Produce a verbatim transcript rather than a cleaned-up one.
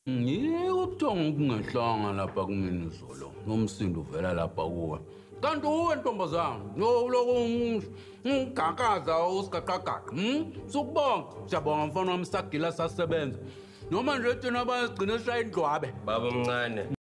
Yebo ubuthongo kungahlanga lapha kumina izolo. Nomsindo uvela lapha kuwe. Kanti uwe ntombazana, yoloku ungagaza usigaqagaqa. Hm? Sukubonga, siyabonga mfana wami sagila sasebenza. Noma nje thina bayigcina eshaya indlwabe. Baba omncane.